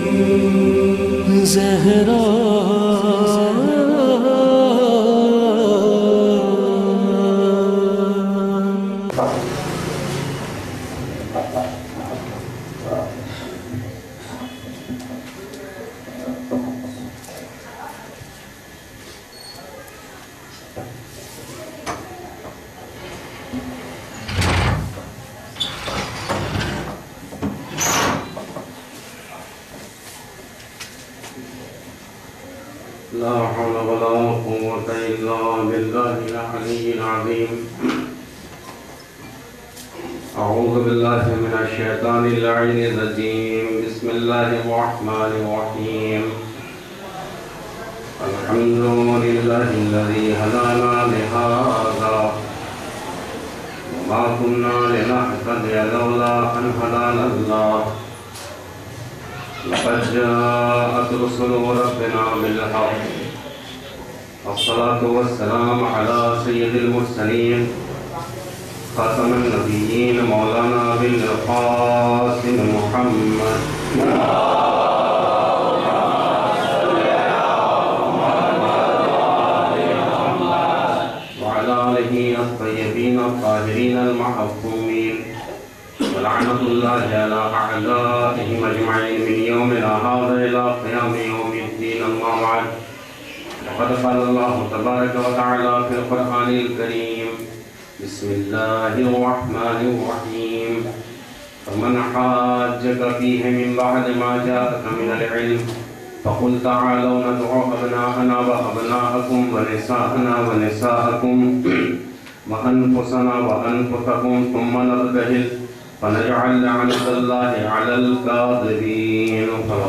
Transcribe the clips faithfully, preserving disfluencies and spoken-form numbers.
زہرا لا حول ولا قوة إلا بالله العلي العظيم. أعوذ بالله من الشيطان اللعين الرجيم. بسم الله الرحمن الرحيم. الحمد لله الذي هدانا لهذا وما كنا لنهتدي لولا أن هدانا الله. لقد جاءت رسل ربنا بالحق. الصلاة والسلام على سيد المرسلين خاتم النبيين مولانا أبي القاسم محمد وعلى آله الطيبين الطاهرين المعصومين ولعنة الله على أعدائهم أجمعين من يومنا هذا إلى قيام يوم الدين. أما بعد، لقد قال الله تبارك وتعالى في القرآن الكريم: بسم الله الرحمن الرحيم. فمن حاجك فيه من بعد ما جاءك من العلم فقل تعالوا ندعو أبناءنا وأبناءكم ونساءنا ونساءكم وأنفسنا وأنفسكم ثم نبتهل فنجعل لعنة الله على الكاذبين.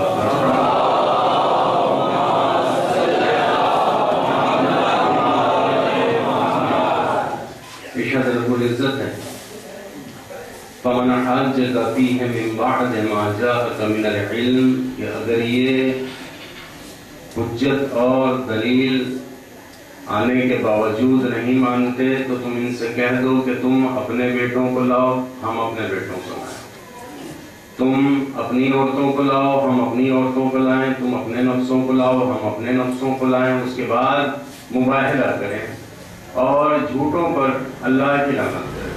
ارشاد رب العزت ہے: فمن حاجك فيه من بعد ما جاءك من العلم، کہ اگر یہ حجت اور دلیل آنے کے باوجود نہیں مانتے تو تم ان سے کہہ دو کہ تم اپنے بیٹوں کو لاؤ، ہم اپنے بیٹوں کو لائیں. تم اپنی عورتوں کو لاؤ، ہم اپنی عورتوں کو لائیں. تم اپنے نفسوں کو لاؤ، ہم اپنے نفسوں کو لائیں. اس کے بعد مباہلہ کریں اور جھوٹوں پر اللہ کی لعنت کریں.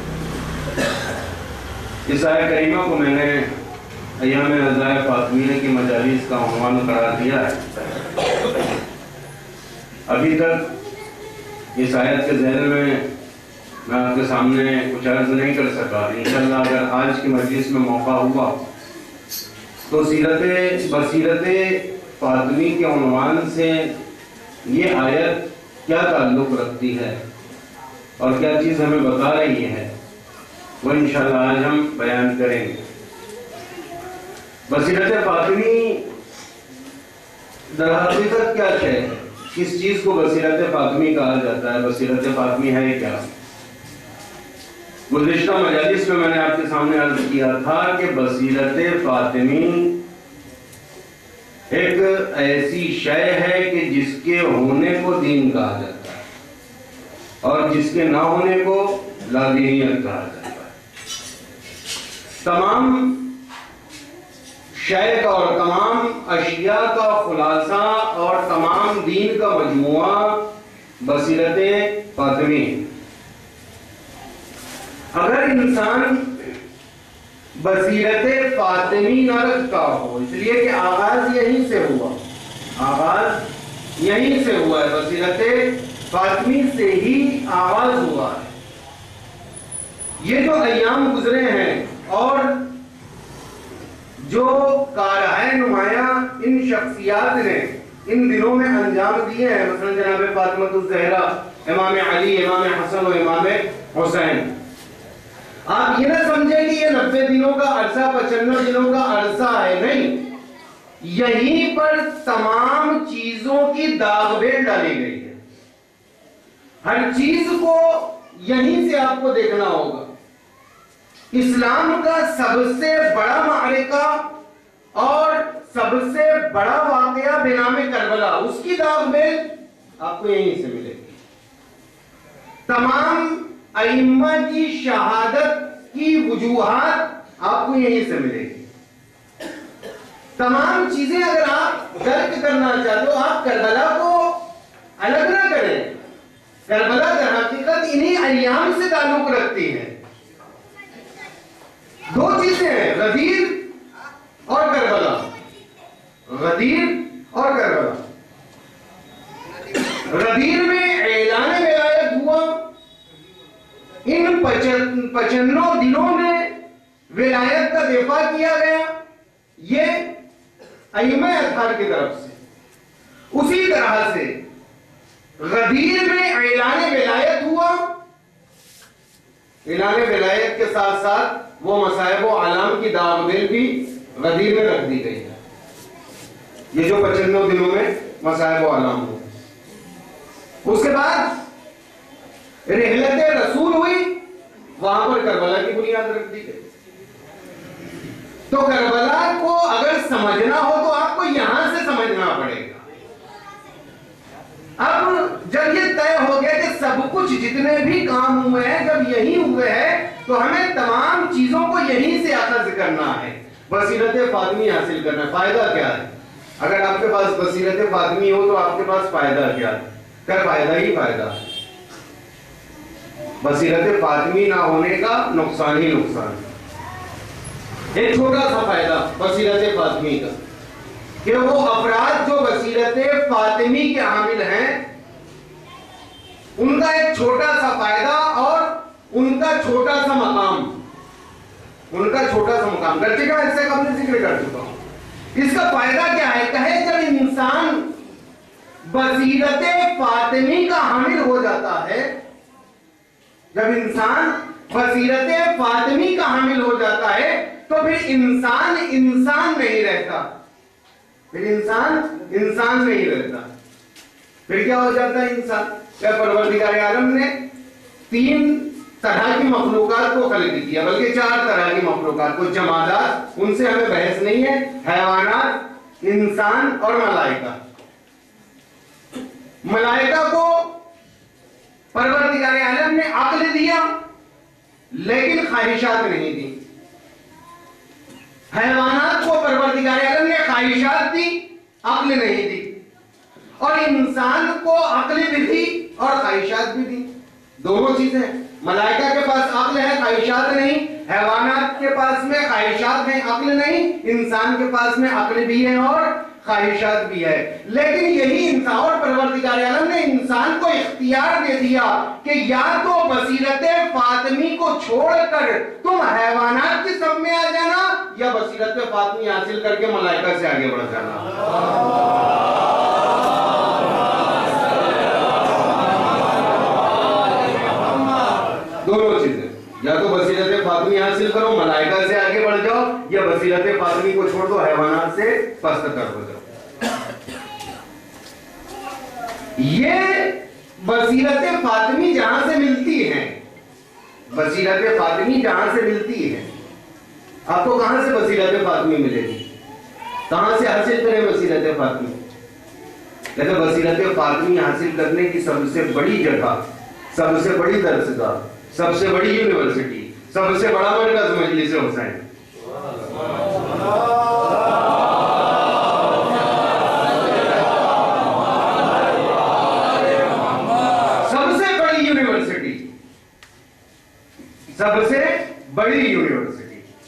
اس آیہ کریمہ کو میں نے ایام عزائے فاطمیہ کی مجالس کا عنوان قرار دیا ہے. ابھی تک اس آیت کے ذیل میں میں آپ کے سامنے کچھ عرض نہیں کر سکا. انشاءاللہ اگر آج کی مجلس میں موقع ہوا تو سیرت بصیرت فاطمی کے عنوان سے یہ آیت کیا تعلق رکھتی ہے اور کیا چیز ہمیں بتا رہی ہے وہ انشاءاللہ آج ہم بیان کریں گے. بصیرت فاطمی در حقیقت کیا ہے؟ کس چیز کو بصیرت فاطمی کہا جاتا ہے؟ بصیرت فاطمی ہے کیا؟ گزشتہ مجالس میں میں نے آپ کے سامنے عرض کیا تھا کہ بصیرت فاطمی ایک ایسی شے ہے کہ جس کے ہونے کو دین کہا جاتا ہے اور جس کے نہ ہونے کو لادینیت کہا جاتا ہے. تمام شے کا اور تمام اشیاء کا خلاصہ اور تمام دین کا مجموعہ بصیرت فاطمی. اگر انسان بصیرت فاطمی نہ رکھتا ہو، اس لیے کہ آغاز یہیں سے ہوا آغاز یہیں سے ہوا ہے، بصیرت فاطمی سے ہی آغاز ہوا ہے. یہ جو ایام گزرے ہیں اور جو کارہائے نمایاں ان شخصیات نے ان دنوں میں انجام دیے ہیں، مثلا جناب فاطمہ الزہرا، امام علی، امام حسن و امام حسین، آپ یہ نہ سمجھیں کہ یہ نبے دنوں کا عرصہ، پچانوے دنوں کا عرصہ ہے. نہیں، یہیں پر تمام چیزوں کی داغ بیل ڈالی گئی ہے. ہر چیز کو یہیں سے آپ کو دیکھنا ہوگا. اسلام کا سب سے بڑا معرکہ اور سب سے بڑا واقعہ بنام کربلا، اس کی داغ بیل آپ کو یہیں سے ملے گی. تمام ائمہ کی شہادت کی وجوہات آپ کو یہیں سے ملے گی. تمام چیزیں اگر آپ درک کرنا چاہتے ہو، آپ کربلا کو الگ نہ کریں. کربلا در حقیقت انہی ایام سے تعلق رکھتی ہے. دو چیزیں ہیں، غدیر اور کربلا. غدیر اور کربلا. غدیر میں اعلان ولایت ہوا. ان پچنوں دنوں میں ولایت کا دفاع کیا گیا، یہ ائمہ اطہار کی طرف سے. اسی طرح سے غدیر میں اعلان ولایت ہوا. اعلان ولایت کے ساتھ ساتھ وہ مصائب و اعلام کی داغ بیل بھی غدیر میں رکھ دی گئی ہے. یہ جو پچنوں دنوں میں مصائب و اعلام ہوئے، اس کے بعد رحلت رسول ہوئی، وہاں پر کربلا کی بنیاد رکھ دی گئی. تو کربلا کو اگر سمجھنا ہو تو آپ کو یہاں سے سمجھنا پڑے گا. اب جب یہ طے ہو گیا کہ سب کچھ جتنے بھی کام ہوئے ہیں جب یہی ہوئے ہیں تو ہمیں تمام چیزوں کو یہیں سے اخذ کرنا ہے، بصیرت فاطمی حاصل کرنا ہے. فائدہ کیا ہے؟ اگر آپ کے پاس بصیرت فاطمی ہو تو آپ کے پاس فائدہ کیا ہے؟ کیا فائدہ ہی فائدہ ہے. بصیرت فاطمی نہ ہونے کا نقصان ہی نقصان. ایک چھوٹا سا فائدہ بصیرت فاطمی کا کہ وہ افراد جو بصیرت فاطمی کے حامل ہیں ان کا ایک چھوٹا سا فائدہ اور ان کا چھوٹا سا مقام. ان کا چھوٹا سا مقام گرچہ کا اس سے قبل ذکر کر چکا ہوں. اس کا فائدہ کیا ہے؟ کہے جب انسان بصیرت فاطمی کا حامل ہو جاتا ہے، جب انسان بصیرت فاطمی کا حامل ہو جاتا ہے تو پھر انسان انسان نہیں رہتا. پھر انسان انسان نہیں رہتا. پھر کیا ہو جاتا ہے انسان؟ کہ پروردگار عالم نے تین طرح کی مخلوقات کو خلق کیا، بلکہ چار طرح کی مخلوقات کو. جمادات، ان سے ہمیں بحث نہیں ہے، حیوانات، انسان اور ملائکہ. ملائکہ کو پروردگار عالم نے عقل دیا لیکن خواہشات نہیں دی. حیوانات کو پروردگار عالم نے خواہشات دی، عقل نہیں دی. اور انسان کو عقل بھی دی اور خواہشات بھی دی. دونوں چیزیں. ملائکہ کے پاس عقل ہے، خواہشات نہیں. حیوانات کے پاس میں خواہشات ہیں، عقل نہیں. انسان کے پاس میں عقل بھی ہے اور خواہشات بھی ہے. لیکن یہی انسان اور پروردگار عالم نے انسان کو اختیار دے دیا کہ یا تو بصیرت فاطمی کو چھوڑ کر تم حیوانات کی سب میں آ جانا یا بصیرت فاطمی حاصل کر کے ملائکہ سے آگے بڑھ جانا. دونوں چیزیں، یا تو بصیرت فاطمی حاصل کرو ملائکہ سے آگے بڑھ جاؤ، یا بصیرت فاطمی کو چھوڑ دو حیوانات سے پست کر ہو جاؤ. یہ بصیرت فاطمی جہاں سے ملتی ہے، بصیرت فاطمی جہاں سے ملتی ہے. آپ کو کہاں سے بصیرت فاطمی ملے گی؟ کہاں سے حاصل کریں بصیرت فاطمی؟ لیکن بصیرت فاطمی حاصل کرنے کی سب سے بڑی جگہ، سب سے بڑی درسگاہ، سب سے بڑی یونیورسٹی، سب سے بڑا مرکز مجلس حسین. سب سے بڑی یونیورسٹی، سب سے بڑی یونیورسٹی.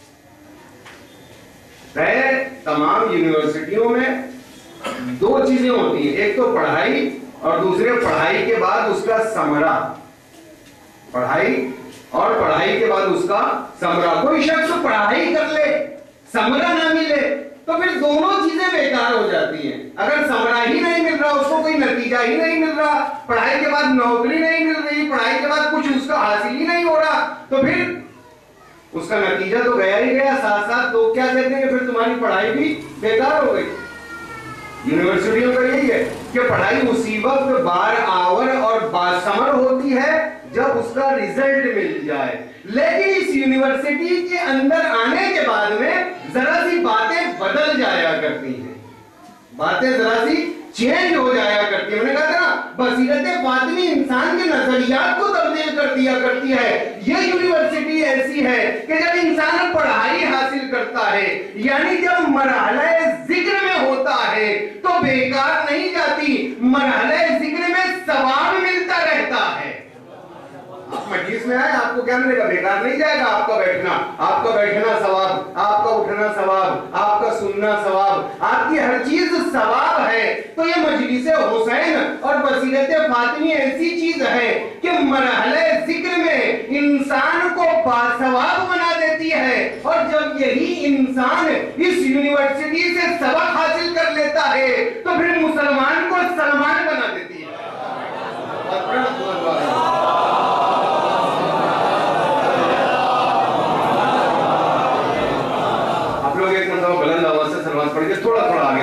تمام یونیورسٹیوں میں دو چیزیں ہوتی ہیں، ایک تو پڑھائی اور دوسرے پڑھائی کے بعد اس کا ثمرہ. پڑھائی اور پڑھائی کے بعد اس کا ثمرہ. کوئی شخص پڑھائی کر لے ثمرہ نہ ملے تو پھر دونوں چیزیں بیکار ہو جاتی ہیں. اگر ثمرہ ہی نہیں مل رہا، اس کو کوئی نتیجہ ہی نہیں مل رہا، پڑھائی کے بعد نوکری نہیں مل رہی، پڑھائی کے بعد کچھ اس کا حاصل ہی نہیں ہو رہا، تو پھر اس کا نتیجہ تو گیا ہی گیا. ساتھ ساتھ لوگ کیا کہتے ہیں کہ پھر تمہاری پڑھائی بھی بیکار ہو گئی. یونیورسٹیوں کا یہی ہے کہ پڑھائی اسی وقت بار آور اور باثمر ہوتی ہے جب اس کا ریزلٹ مل جائے. لیکن اس یونیورسٹی کے اندر آنے کے بعد میں ذرا سی باتیں بدل جایا کرتی ہیں، باتیں ذرا سی چینج ہو جایا کرتی ہیں. میں نے کہا تھا نا، بصیرت فاطمی انسان کے نظریات کو تبدیل کر دیا کرتی ہے. یہ یونیورسٹی ایسی ہے کہ جب انسان پڑھائی حاصل کرتا ہے یعنی جب مرحلہ ذکر میں ہوتا ہے تو بیکار نہیں جاتی, مرحلہ ذکر میں ثواب ملتا رہتا ہے. آپ مجلس میں آئے, آپ کو کیا ملے گا؟ بیکار نہیں جائے گا آپ کا بیٹھنا. آپ کا بیٹھنا ثواب, آپ کا اٹھنا ثواب, آپ کا سننا ثواب, آپ کی ہر چیز ثواب ہے. تو یہ مجلس حسین اور بصیرت فاطمی ایسی چیز ہے کہ مرحلہ ذکر میں انسان کو باثواب بنا دیتی ہے, اور جب یہی انسان اس یونیورسٹی سے سبق حاصل کر لیتا ہے تو پھر مسلمان کو سلمان بنا دیتی ہے. بلند آواز سے سلوات پڑھ کے تھوڑا تھوڑا آگے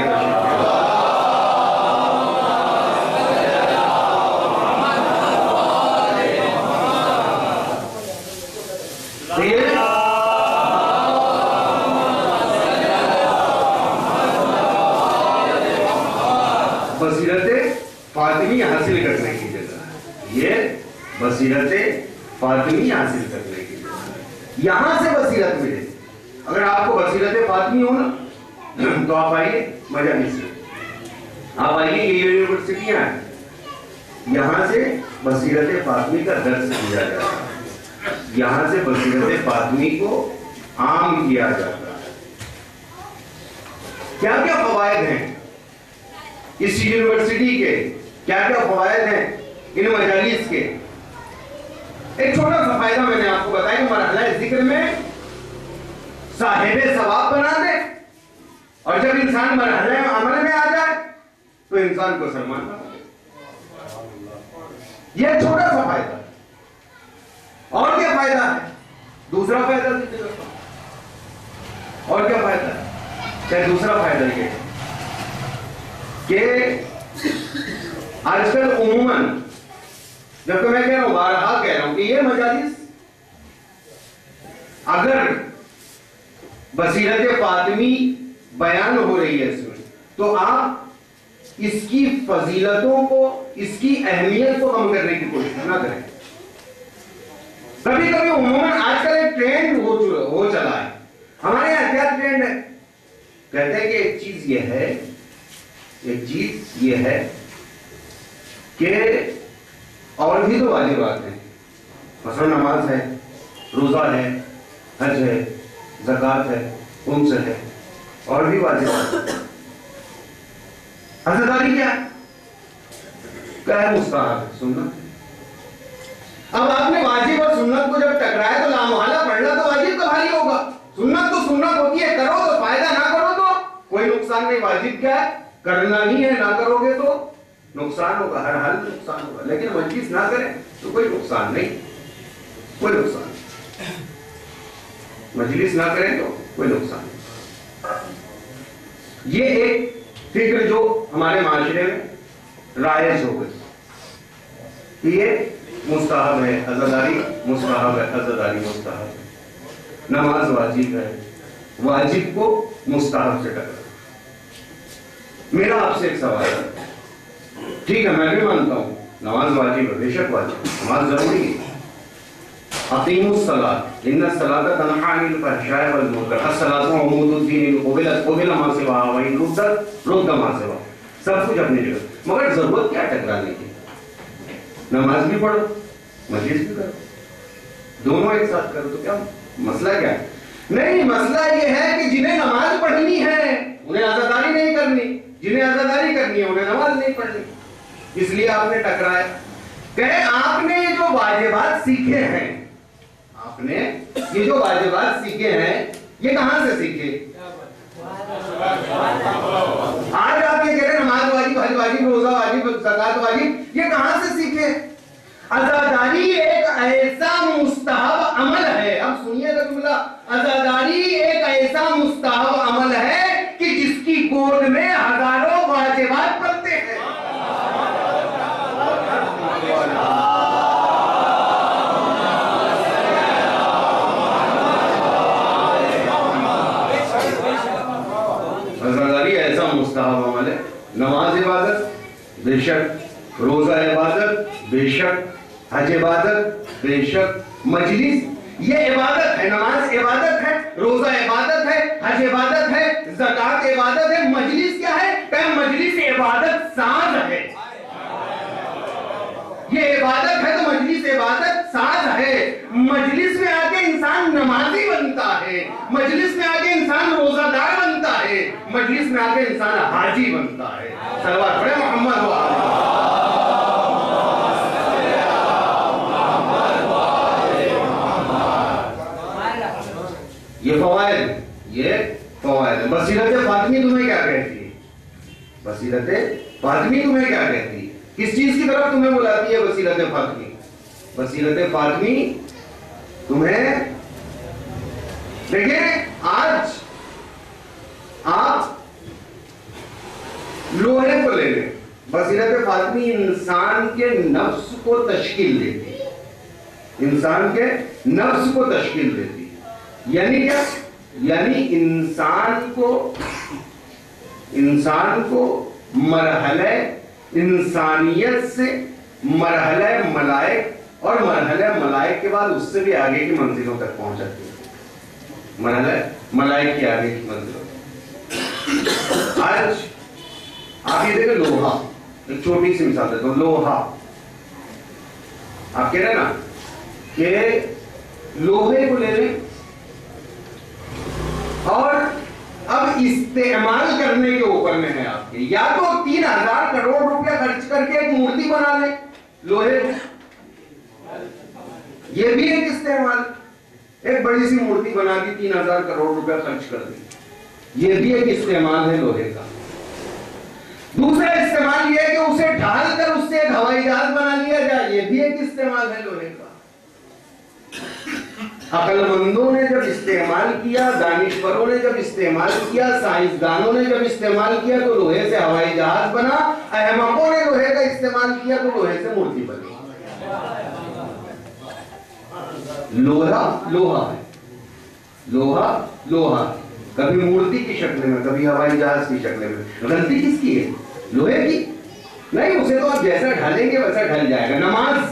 بصیرت فاطمی حاصل کرنے کی جگہ ہے. یہ بصیرت فاطمی حاصل کرنے کی جگہ ہے. یہاں سے بصیرت ملے. اگر آپ کو بصیرت فاطمی ہو نا تو آپ آئیے مجالس میں, آپ آئیے, یہ یونیورسٹیاں ہیں, یہاں سے بصیرت فاطمی کا درس کیا جاتا ہے, یہاں سے بصیرت فاطمی کو عام کیا جاتا ہے. کیا کیا فوائد ہیں اس یونیورسٹی کے, کیا کیا فوائد ہیں ان مجالس کے؟ ایک چھوٹا سا فائدہ میں نے آپ کو بتایا کہ مرحلہ ذکر میں صاحب ثواب بنا دے, اور جب انسان مرحلہ عمل میں آ جائے تو انسان کو سلمان بنا دے. یہ چھوٹا سا فائدہ. اور کیا فائدہ ہے؟ دوسرا فائدہ اور کیا فائدہ ہے؟ چاہے دوسرا فائدہ یہ کہ آج کل عموماً جب کہ میں کہہ رہا ہوں, بارہا کہہ رہا ہوں کہ یہ مجالس اگر بصیرت فاطمی بیان ہو رہی ہے اس میں تو آپ اس کی فضیلتوں کو, اس کی اہمیت کو کم کرنے کی کوشش نہ کریں. کبھی کبھی عموماً آج کل ایک ٹرینڈ ہو چلا ہے, ہمارے یہاں کیا ٹرینڈ ہے, کہتے ہیں کہ ایک چیز یہ ہے, ایک چیز یہ ہے کہ اور بھی تو واجبات ہیں, مثلا نماز ہے, روزہ ہے, حج ہے, زکات ہے, خمس ہے, اور بھی واجبات ہیں. عزاداری کیا ہے؟ کیا ہے؟ مستحب ہے, سنت. اب آپ نے واجب اور سنت کو جب ٹکرایا تو لامحالہ پڑھنا تو واجب کا بھاری ہوگا. سنت تو سنت ہوتی ہے, کرو تو فائدہ, نہ کرو تو کوئی نقصان نہیں. واجب کیا ہے؟ کرنا ہی ہے, نہ کرو گے تو نقصان ہوگا, ہر حال میں نقصان ہوگا. لیکن مجلس نہ کریں تو کوئی نقصان نہیں, کوئی نقصان نہیں. مجلس نہ کریں تو کوئی نقصان نہیں. یہ ایک فکر جو ہمارے معاشرے میں رائج ہو گئی, یہ مستحب ہے, عزاداری مستحب ہے, عزاداری مستحب ہے, نماز واجب ہے, واجب کو مستحب سے ٹکرا. میرا آپ سے ایک سوال ہے, ٹھیک ہے میں بھی مانتا ہوں نماز واجب ہے, بے شک واجب, نماز ضروری ہے. اقیموا الصلاۃ ان الصلاۃ تنہی عن الفحشاء والمنکر الصلاۃ عمود الدین قبلت قبل ما سواها وان ردت رد ما سواها. سب کچھ اپنی جگہ, مگر ضرورت کیا ٹکرانے کی؟ نماز بھی پڑھو, مجلس بھی کرو, دونوں ایک ساتھ کرو تو کیا مسئلہ کیا ہے؟ نہیں, مسئلہ یہ ہے کہ جنہیں نماز پڑھنی ہے انہیں عزاداری نہیں کرنی, جنہیں عزاداری کرنی ہے انہیں نماز نہیں پڑھنی. اس لیے آپ نے ٹکرایا. کہ آپ نے جو واجبات سیکھے ہیں, آپ نے یہ جو واجبات سیکھے ہیں یہ کہاں سے سیکھے؟ آج آپ یہ کہہ رہے ہیں نماز واجب, حج واجب, روزہ واجب, زکات واجب, یہ کہاں سے سیکھے؟ عزاداری ایک ایسا مستحب عمل ہے, اب سنیے گا جملہ, عزاداری ایک ایسا مستحب عمل ہے کہ جس کی گود میں ہزاروں واجبات پڑتے ہیں. عزاداری ایسا مستحب عمل ہے. نماز عبادت بے شک, روزہ عبادت بے شک, حج عبادت بے شک مجلس یہ عبادت ہے، نماز عبادت ہے، روزہ عبادت ہے، حج عبادت ہے، زکوٰۃ عبادت ہے۔ مجلس کیا ہے؟ کہ مجلس عبادت ساز ہے۔ یہ عبادت ہے تو مجلس عبادت ساز ہے۔ مجلس میں آ کے انسان نمازی بنتا ہے، مجلس میں آ کے انسان روزہ دار بنتا ہے، مجلس میں آ کے انسان حاجی بنتا ہے۔ صلوات پڑھیں محمد و آلہ۔ یہ فوائد یہ فوائد ہے۔ بصیرت فاطمی تمہیں کیا کہتی ہے؟ بصیرت فاطمی تمہیں کیا کہتی ہے؟ کس چیز کی طرف تمہیں بلاتی ہے بصیرت فاطمی؟ بصیرت فاطمی تمہیں دیکھیں، آج آپ لوہے کو لے لیں، بصیرت فاطمی انسان کے نفس کو تشکیل دیتی ہے، انسان کے نفس کو تشکیل دیتی ہے۔ یعنی کیا؟ یعنی انسان کو انسان کو مرحلہ انسانیت سے مرحلہ ملائک اور مرحلہ ملائک کے بعد اس سے بھی آگے کی منزلوں تک پہنچاتی ہے، مرحلہ ملائک کی آگے کی منزلوں تک۔ آج آپ یہ دیکھیں، لوہا، ایک چھوٹی سی مثال دیتا ہوں، لوہا آپ کہہ رہے ہیں نا کہ لوہے کو لے لیں اور اب استعمال کرنے کے اوپر میں ہے آپ کے، یا تو تین ہزار کروڑ روپیہ خرچ کر کے ایک مورتی بنا لیں لوہے کو، یہ بھی ایک استعمال، ایک بڑی سی مورتی بنا دی، تین ہزار کروڑ روپیہ خرچ کر دی، یہ بھی ایک استعمال ہے لوہے کا۔ دوسرا استعمال یہ ہے کہ اسے ڈھال کر اس سے ایک ہوائی جہاز بنا لیا جائے، یہ بھی ایک استعمال ہے لوہے کا۔ عقل مندوں نے جب استعمال کیا، دانشوروں نے جب استعمال کیا، سائنسدانوں نے جب استعمال کیا تو لوہے سے ہوائی جہاز بنا، احمقوں نے لوہے کا استعمال کیا تو لوہے سے مورتی بنی۔ لوہا لوہا ہے، لوہا لوہا ہے، کبھی مورتی کی شکل میں، کبھی ہوائی جہاز کی شکل میں۔ غلطی کس کی ہے؟ لوہے کی نہیں، اسے تو آپ جیسا ڈھالیں گے ویسا ڈھل جائے گا۔ نماز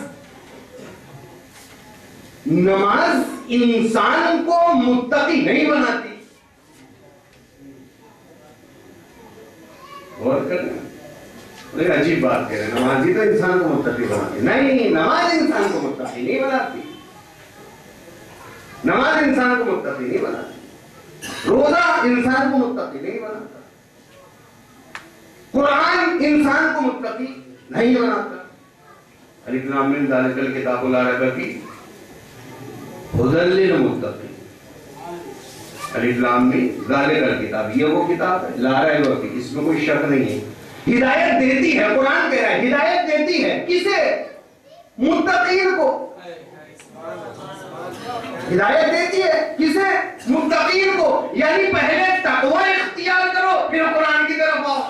نماز انسان کو متقی نہیں بناتی۔ غور کرنا، ایک عجیب بات کہہ رہے ہیں، نمازی تو انسان کو متقی بناتی، نہیں، نماز انسان کو متقی نہیں بناتی، نماز انسان کو متقی نہیں بناتی، روزہ انسان کو متقی نہیں بناتا، قرآن انسان کو متقی نہیں بناتا۔ الف لام میم ذالک الکتاب لا ریب فیہ ھدی للمتقین، الف لام میم ذالک الکتاب، یہ وہ کتاب ہے لا ریب فیہ، اس میں کوئی شک نہیں ہے، ہدایت دیتی ہے، قرآن کہہ رہا ہے ہدایت دیتی ہے، کسے؟ متقین کو۔ ہدایت دیتی ہے کسے؟ متقین کو، یعنی پہلے تقوی اختیار کرو پھر قرآن کی طرف آؤ،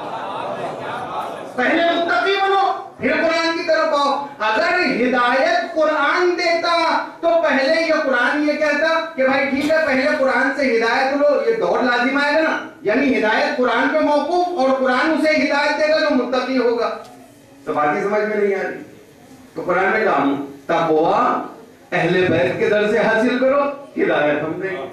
پہلے متقی بنو پھر قرآن کی طرف آؤ۔ اگر ہدایت قرآن دیتا تو پہلے یہ قرآن یہ کہتا کہ بھائی ٹھیک ہے پہلے قرآن سے ہدایت لو، یہ دور لازم آئے گا نا، یعنی ہدایت قرآن پہ موقوف اور قرآن اسے ہدایت دے گا جو متقی ہوگا، تو باقی سمجھ میں نہیں آ رہی۔ تو قرآن میں کہا تقوی اہل بیت کے در سے حاصل کرو، ہدایت ہم دیں گے۔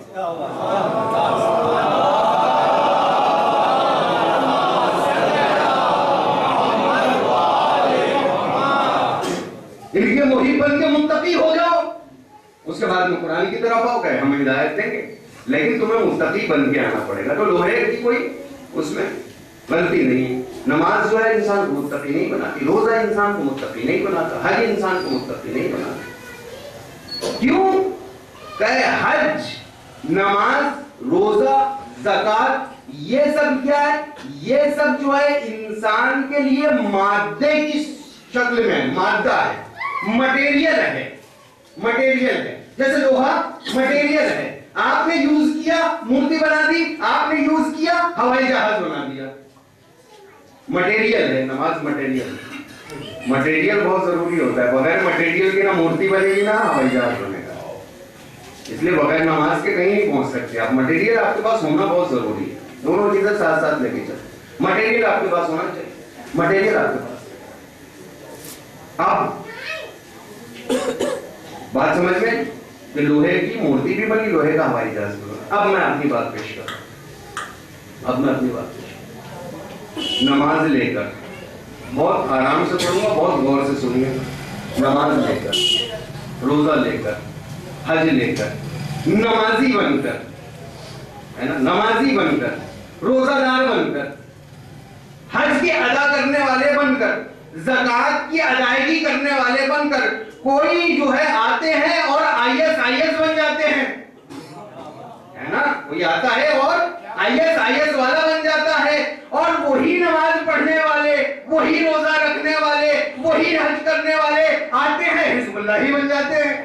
ان کے محب بن کے متقی ہو جاؤ، اس کے بعد میں قرآن کی طرف آؤ کہ ہم ہدایت دیں گے، لیکن تمہیں متقی بن کے آنا پڑے گا۔ تو لوہے کی کوئی اس میں غلطی نہیں۔ نماز جو ہے انسان کو متقی نہیں بناتی، روزہ انسان کو متقی نہیں بناتا، حج انسان کو متقی نہیں بناتا۔ کیوں کہ حج، نماز، روزہ، زکوٰۃ یہ سب کیا ہے؟ یہ سب جو ہے انسان کے لیے مادے کی شکل میں مادہ ہے، مٹیریل ہے، مٹیریل ہے۔ جیسے لوہا مٹیریل ہے، آپ نے یوز کیا مورتی بنا دی، آپ نے یوز کیا ہوائی جہاز بنا دیا، مٹیریل ہے۔ نماز مٹیریل، مٹیریل بہت ضروری ہوتا ہے، بغیر مٹیریل کی نہ مورتی بنے گی نہ ہوائی جہاز بنے گا، اس لیے بغیر نماز کے کہیں نہیں پہنچ سکتے آپ۔ مٹیریل آپ کے پاس ہونا بہت ضروری ہے، دونوں چیزیں ساتھ ساتھ لے کے چلیں۔ مٹیریل آپ کے پاس ہونا چاہیے، مٹیریل آپ کے پاس۔ اب بات سمجھ میں کہ لوہے کی مورتی بھی بنی, لوہے کا ہوائی جہاز بھی بنا. اب میں اپنی بات پیش کروں اب میں اپنی بات پیش کروں نماز لے کر, بہت آرام سے پڑھوں گا, بہت غور سے سنیے. نماز لے کر, روزہ لے کر, حج لے کر, نمازی بن کر, ہے نا, نمازی بن کر, روزہ دار بن کر, حج کی ادا کرنے والے بن کر, زکوٰۃ کی ادائیگی کرنے والے بن کر کوئی جو ہے آتے ہیں اور آئی ایس آئی ایس بن جاتے ہیں, ہے نا, کوئی آتا ہے اور آئی ایس آئی ایس والا بن جاتا ہے, اور وہی نماز پڑھنے والے, وہی روزہ رکھنے والے, وہی حج کرنے والے آتے ہیں حزب اللہ ہی بن جاتے ہیں.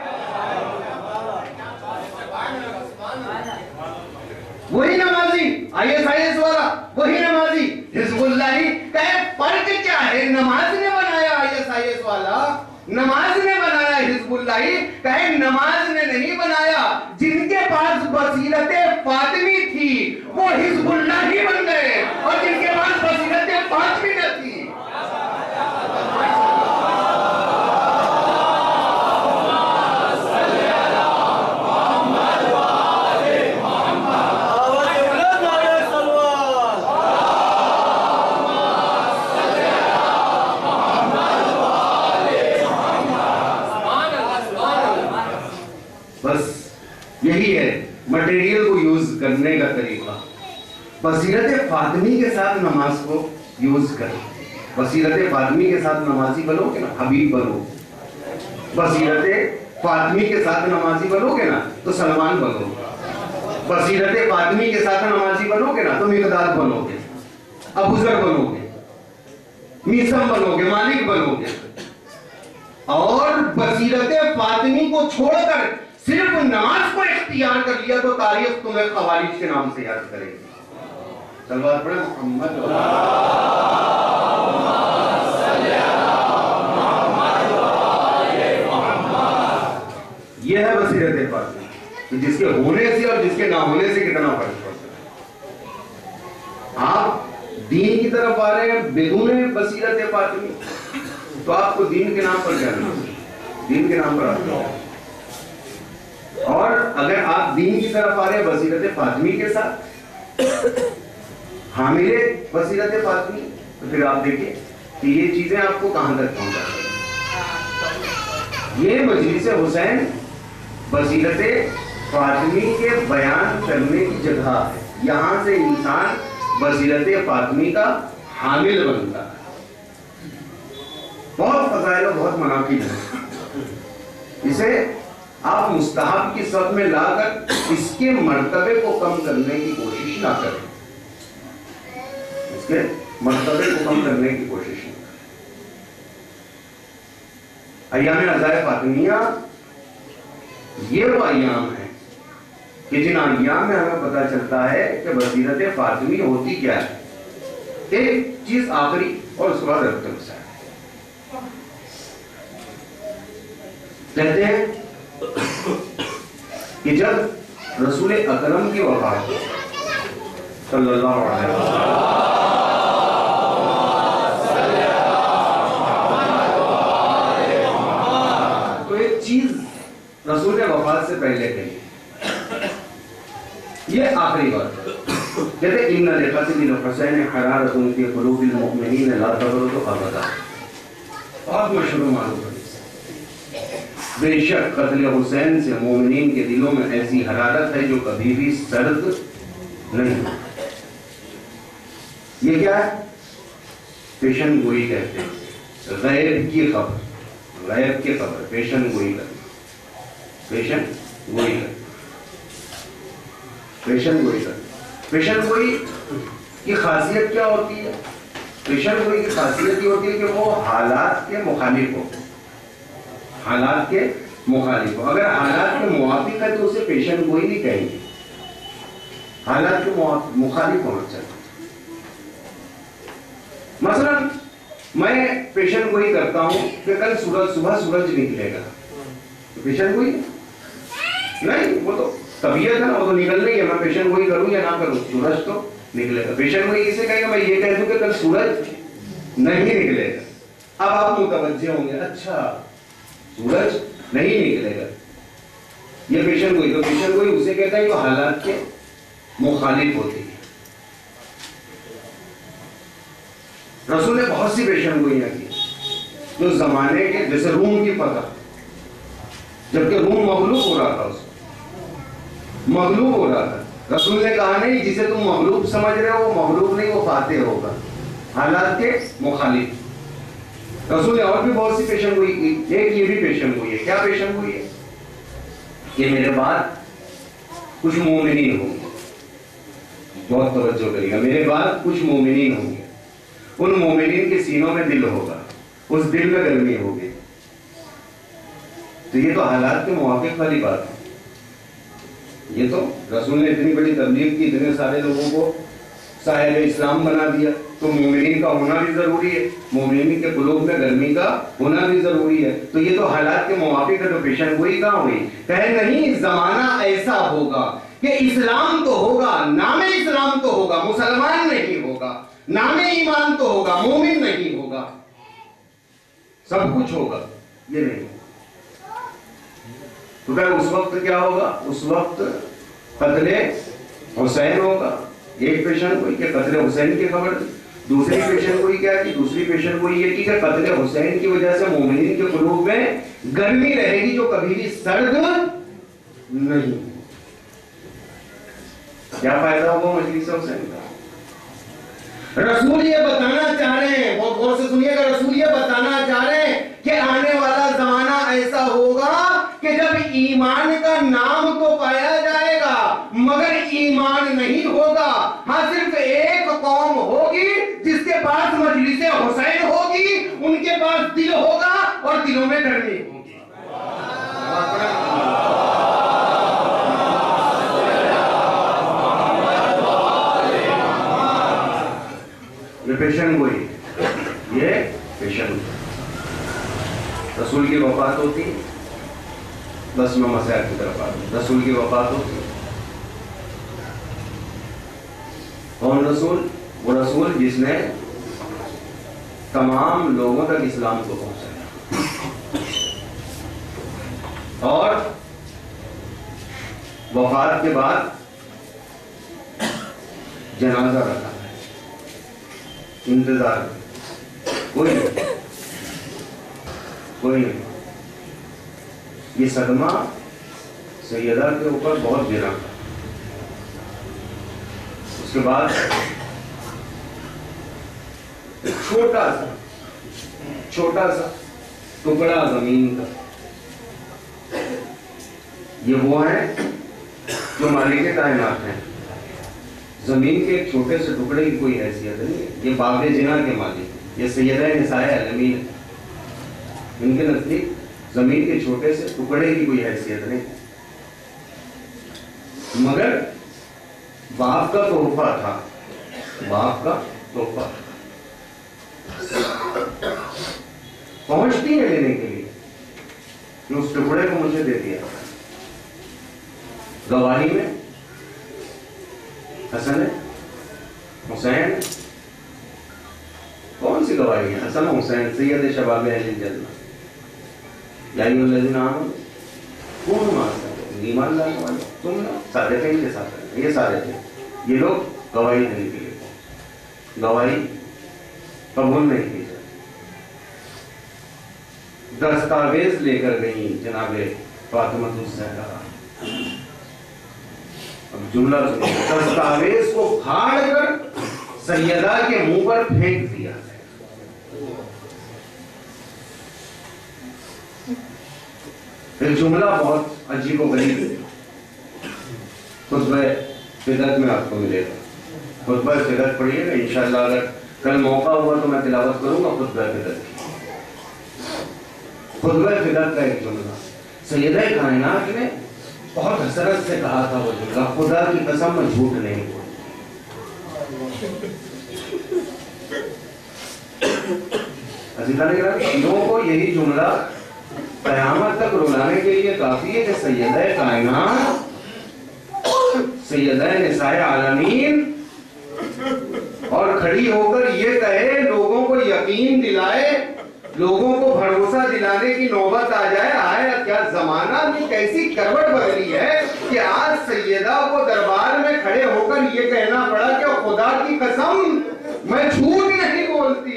وہی نمازی آئی ایس آئی ایس والا, وہی نمازی حزب اللہ ہی. کہے فرق کیا ہے؟ نماز نے بنایا آئی ایس آئی ایس والا, نماز نے بنایا حزب اللہ ہی. کہے نماز نے نہیں بنایا, جن کے پاس بصیرت فاطمی تھی وہ حزب اللہ ہی بن گئے, اور جن کے پاس بصیرت فاطمی نہ تھی. یہی ہے مٹیریل کو یوز کرنے کا طریقہ. بصیرت فاطمی کے ساتھ نماز کو یوز کرو. بصیرت فاطمی کے ساتھ نمازی بنو گے نا, حبیب بنو. بصیرت فاطمی کے ساتھ نمازی بنو گے نا تو سلمان بنو گے. بصیرت فاطمی کے ساتھ نمازی بنو گے نا تو مقداد بنو گے, ابوذر بنو گے, میثم بنو گے, مالک بنو گے. اور بصیرت فاطمی کو چھوڑ کر صرف نماز کو اختیار کر لیا تو تاریخ تمہیں خوارج کے نام سے یاد کرے گی. صلوات پڑھیں محمد. یہ ہے بصیرت فاطمی, جس کے ہونے سے اور جس کے نہ ہونے سے کتنا فرق پڑتا ہے. آپ دین کی طرف آ رہے ہیں بدون بصیرت فاطمی تو آپ کو دین کے نام پر جانا, دین کے نام پر آتے ہیں. اور اگر آپ دین کی طرف آ رہے ہیں بصیرت فاطمی کے ساتھ, حامل بصیرت فاطمی, تو پھر آپ دیکھیں کہ یہ چیزیں آپ کو کہاں تک پہنچا سکتی. یہ مجلس حسین بصیرت فاطمی کے بیان کرنے کی جگہ ہے. یہاں سے انسان بصیرت فاطمی کا حامل بنتا ہے. بہت فضائل و بہت مناقب ہیں. اسے آپ مستحب کی صف میں لا کر اس کے مرتبے کو کم کرنے کی کوشش نہ کریں. اس کے مرتبے کو کم کرنے کی کوشش نہ کریں. ایام عزائے فاطمیہ یہ وہ ایام ہیں کہ جن ایام میں ہمیں پتہ چلتا ہے کہ بصیرت فاطمی ہوتی کیا ہے. ایک چیز آخری اور اس کے بعد ربط مسائل. کہتے ہیں کہ جب رسول اکرم کی وفات صلی اللہ علیہ وسلم تو ایک چیز رسول وفات سے پہلے کہی, یہ آخری بات کہتے ان لقتل الحسین حرارۃ فی قلوب المؤمنین لا تبرد ابدا. بہت مشہور معلوم ہے. بے شک قتل حسین سے مومنین کے دلوں میں ایسی حرارت ہے جو کبھی بھی سرد نہیں. یہ کیا ہے؟ پیشن گوئی کہتے ہیں. غیب کی خبر, غیب کی خبر پیشن گوئی کرنا. پیشن گوئی کرنا پیشن گوئی کرنا پیشن گوئی کی خاصیت کیا ہوتی ہے؟ پیشن گوئی کی خاصیت یہ ہوتی ہے کہ وہ حالات کے مخالف ہو. حالات کے مخالف ہو. اگر حالات کے موافق ہے تو اسے پیشن گوئی نہیں کہیں گے. حالات کے مخالف ہونا چاہیے. مثلا میں پیشن گوئی کرتا ہوں کہ کل سورج صبح سورج نکلے گا, پیشن گوئی نہیں, وہ تو طبیعت ہے نا, وہ تو نکلنا ہی ہے. میں پیشن گوئی کروں یا نہ کروں, سورج تو نکلے گا. پیشن گوئی کسے کہے گا؟ میں یہ کہہ دوں کہ کل سورج نہیں نکلے گا. اب آپ متوجہ ہوں گے, اچھا سورج نہیں نکلے گا. یہ پیشن گوئی. تو پیشن گوئی اسے کہتا ہے جو حالات کے مخالف ہوتی ہے. رسول نے بہت سی پیشن گوئیاں کی جو زمانے کے, جیسے روم کی فتح, جبکہ روم مغلوب ہو رہا تھا, اس کو مغلوب ہو رہا تھا. رسول نے کہا نہیں جسے تم مغلوب سمجھ رہے ہو وہ مغلوب نہیں, وہ فاتح ہوگا, حالات کے مخالف. رسول نے اور بھی بہت سی پیشن گوئی کی. ایک یہ بھی پیشن گوئی ہے. کیا پیشن گوئی ہے؟ کہ میرے بعد کچھ مومنین ہوں گے. بہت توجہ کریے گا. میرے بعد کچھ مومنین ہوں گے. ان مومنین کے سینوں میں دل ہوگا, اس دل میں گرمی ہوگی. تو یہ تو حالات کے موافق والی بات ہے. یہ تو رسول نے اتنی بڑی تبلیغ کی, اتنے سارے لوگوں کو صاحب اسلام بنا دیا, تو مومنین کا ہونا بھی ضروری ہے, مومنین کے قلوب میں گرمی کا ہونا بھی ضروری ہے. تو یہ تو حالات کے موافق ہے. تو پیشن گوئی کہاں ہوئی؟ کہ نہیں زمانہ ایسا ہوگا کہ اسلام تو ہوگا, نام اسلام تو ہوگا, مسلمان نہیں ہوگا, نام ایمان تو ہوگا, مومن نہیں ہوگا, سب کچھ ہوگا, یہ نہیں. تو پھر اس وقت کیا ہوگا؟ اس وقت قتل حسین ہوگا. ایک پیشن گوئی کہ قتل حسین کی خبر. دوسری پیشن گوئی کیا کی؟ دوسری پیشن گوئی یہ کی کہ قتل حسین کی وجہ سے مومنین کے قلوب میں گرمی رہے گی جو کبھی بھی سرد نہیں. کیا فائدہ ہوگا مجلس حسین کا؟ رسول یہ بتانا چاہ رہے ہیں, بہت غور سے سنیے گا, رسول یہ بتانا چاہ رہے ہیں کہ آنے والا زمانہ ایسا ہوگا کہ جب ایمان کا نام تو پایا جائے گا مگر ایمان نہیں ہوگا. ہاں صرف ایک قوم ہوگی جس کے پاس مجلس حسین ہوگی, ان کے پاس دل ہوگا اور دلوں میں گرمی ہوگی. یہ پیشن گوئی, یہ پیشن گوئی. رسول کی وفات ہوتی, بس میں مسائل کی طرف آ رہا ہوں. رسول کی وفات ہوتی, کون رسول؟ وہ رسول جس نے تمام لوگوں تک اسلام کو پہنچایا, اور وفات کے بعد جنازہ رکھا, انتظار کوئی نہیں, کوئی نہیں. یہ صدمہ سیدہ کے اوپر بہت گرا. اس کے بعد چھوٹا سا چھوٹا سا ٹکڑا زمین کا, یہ وہ ہیں جو مالک کائنات ہیں. زمین کے ایک چھوٹے سے ٹکڑے کی کوئی حیثیت نہیں ہے. یہ باب جنا کے مالک, یہ سیدہ نساء عالمین, ان کے نزدیک زمین کے چھوٹے سے ٹکڑے کی کوئی حیثیت نہیں, مگر باپ کا تحفہ تھا, باپ کا تحفہ. پہنچتی ہے لینے کے لیے کہ اس ٹکڑے کو مجھے دے دیا. گواہی میں حسن حسین, کون سی گواہی ہے؟ حسن حسین سید شباب اہل الجنہ, یا ایھا الذین آمنوا کونوا مع الصادقین, ایمان لانے والے تم صادقین کے ساتھ رہنا. یہ صادق ہیں, یہ لوگ گواہی دینے کے لیے, گواہی قبول نہیں کی جاتی. دستاویز لے کر گئی جناب فاطمہ الزہرا. اب جملہ سنیں, دستاویز کو پھاڑ کر سیدہ کے منہ پر پھینک دیا. پھر جملہ بہت عجیب و غریب ہے, خطبہ فدرت میں آپ کو ملے گا. خطبہ فدرت پڑھیے گا انشاءاللہ, اگر کل موقع ہوا تو میں تلاوت کروں گا خطبہ فدرت کی. خطبہ فدرت کا ایک جملہ سیدہ کائنات نے بہت حسرت سے کہا تھا. وہ جملہ خدا کی قسم میں جھوٹ نہیں بولتا. لوگوں کو یہی جملہ قیامت تک رلانے کے لیے کافی ہے کہ سیدہ کائنات, سیدہ نساء عالمین اور کھڑی ہو کر یہ کہے, لوگوں کو یقین دلائے لوگوں کو بھروسہ دلانے کی نوبت آ جائے. آیا کیا زمانہ بھی کیسی کروٹ بدلی ہے کہ آج سیدہ کو دربار میں کھڑے ہو کر یہ کہنا پڑا کہ خدا کی قسم میں جھوٹ نہیں بولتی.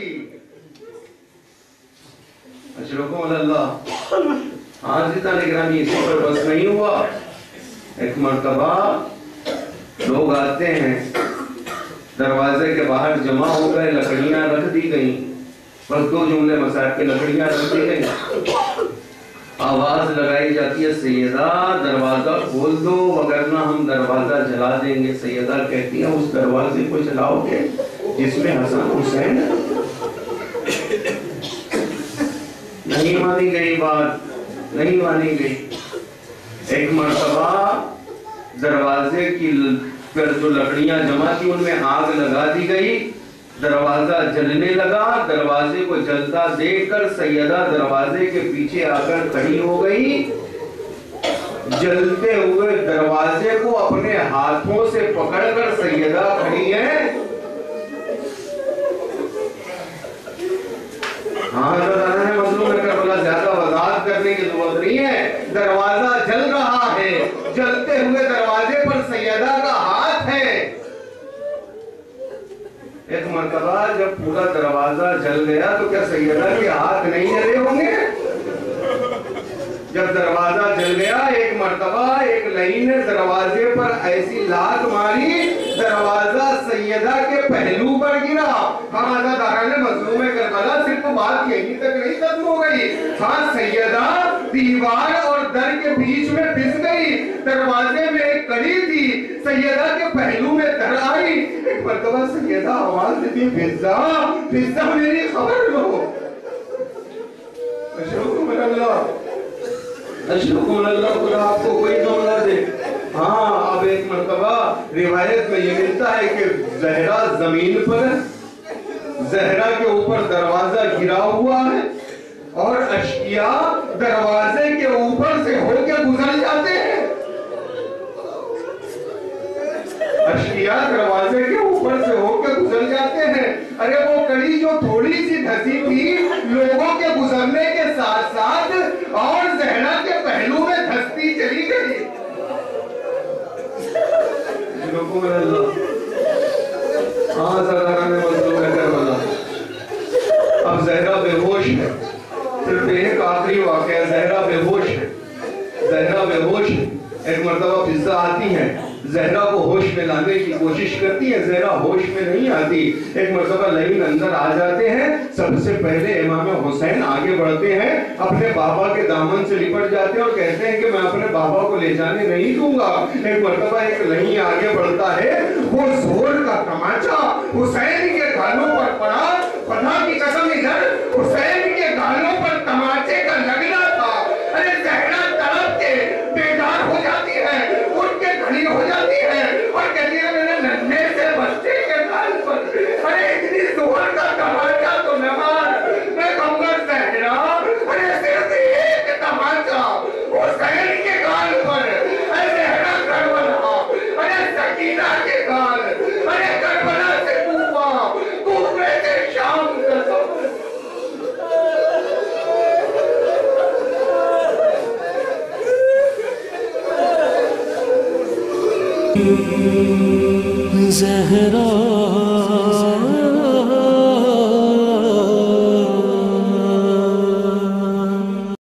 اشرفکم اللہ. حاضرین گرامی اسی پر بس نہیں ہوا. ایک مرتبہ لوگ آتے ہیں, دروازے کے باہر جمع ہو گئے, لکڑیاں رکھ دی گئیں, بس دو جملے مسائل کے لکڑیاں رکھ دی گئیں. آواز لگائی جاتی ہے سیدہ دروازہ کھول دو وگرنہ ہم دروازہ جلا دیں گے. سیدہ کہتی ہیں اس دروازے کو جلاؤ گے جس میں حسن حسین ہے؟ نہیں مانی گئی بات, نہیں مانی گئی. ایک مرتبہ دروازے کی پر جو لکڑیاں جمع تھی ان میں آگ لگا دی گئی, دروازہ جلنے لگا. دروازے کو جلتا دیکھ کر سیدہ دروازے کے پیچھے آ کر کھڑی ہو گئی. جلتے ہوئے دروازے کو اپنے ہاتھوں سے پکڑ کر سیدہ کھڑی ہے. ہاں مظلوم کربلا زیادہ وضاحت کرنے کی ضرورت نہیں ہے. دروازہ جل رہا ہے, جلتے ہوئے دروازے پر سیدہ کا ہاتھ ہے. ایک مرتبہ جب پورا دروازہ جل گیا تو کیا سیدہ کے ہاتھ نہیں جلے ہوں گے؟ جب دروازہ جل گیا ایک مرتبہ ایک لئی نے دروازے پر ایسی لات ماری, دروازہ سیدہ کے پہلو پر گرا. ہم آزاد آرہانے مظلوم کربلا صرف بات یہی تک نہیں ختم ہو گئی. ہاں سیدہ دیوار اور در کے بیچ میں پھنس گئی. دروازے میں ایک کڑی تھی, سیدہ کے پہلو میں در آئی. ایک مرتبہ سیدہ آواز دیتی, فضا فضا میری خبر لو. اشرفکم اللہ, اشرفکم اللہ, خدا آپ کو کوئی جملہ دے. ہاں اب ایک مرتبہ روایت میں یہ ملتا ہے کہ زہرا زمین پر ہے, زہرا کے اوپر دروازہ گرا ہوا ہے اور اشقیاء دروازے کے اوپر سے ہو کے گزر جاتے ہیں. اشقیاء دروازے کے اوپر سے ہو کے گزر جاتے ہیں. ارے وہ کڑی جو تھوڑی سی دھسی تھی لوگوں کے گزرنے کے ساتھ ساتھ اور زہرا کے پہلو میں دھستی چلی گئی. ہاں سرداران مظلوم کربلا. اب زہرا بے ہوش ہے. صرف ایک آخری واقعہ, زہرا بے ہوش ہے, زہرا بے ہوش ہے. ایک مرتبہ فضا آتی ہے, زہرا کو ہوش میں لانے کی کوشش کرتی ہے, زہرا ہوش میں نہیں آتی. ایک مرتبہ لعین اندر آ جاتے ہیں. سب سے پہلے امام حسین آگے بڑھتے ہیں, اپنے بابا کے دامن سے لپٹ جاتے ہیں اور کہتے ہیں کہ میں اپنے بابا کو لے جانے نہیں دوں گا. ایک مرتبہ ایک لعین آگے بڑھتا ہے, وہ زور کا تماچا حسین کے گالوں پر پڑا. خدا کی قسم ادھر حسین کے گالوں پر تماچے کا لگنا تھا. ارے زہرا تڑپ کے بیدار ہو جاتی ہے, اٹھ کے کھڑی ہو جاتی ہے اور کہتی ہے میں نے ننھے سے بچے کے گال پر, ارے اتنی زور کا تماچا تو نہ مار. میں کہوں گا زہرا, ارے صرف ایک تماچا حسین کے گال پر. ارے زہرا کربلا, ارے سکینہ کے گال, ارے کربلا سے کوفہ, کوفے سے شام کا سفر. زہرا